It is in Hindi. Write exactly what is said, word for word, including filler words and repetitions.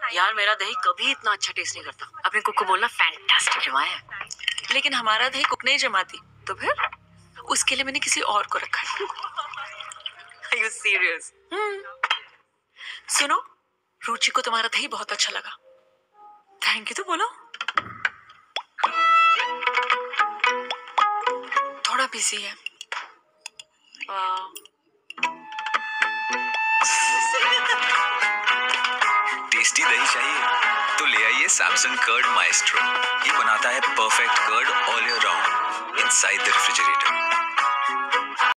यार मेरा दही कभी इतना अच्छा टेस्ट नहीं करता। अपने कुक को बोलना फैंटास्टिक जमाया है। लेकिन हमारा दही कुक नहीं जमाती, तो फिर उसके लिए मैंने किसी और को रखा है। Are you serious? सुनो, रुचि को तुम्हारा दही बहुत अच्छा लगा। थैंक यू तो बोलो। थोड़ा बिजी है। टेस्टी दही चाहिए तो ले आइए सैमसंग कर्ड माएस्ट्रो। ये बनाता है perfect curd all year round inside the refrigerator.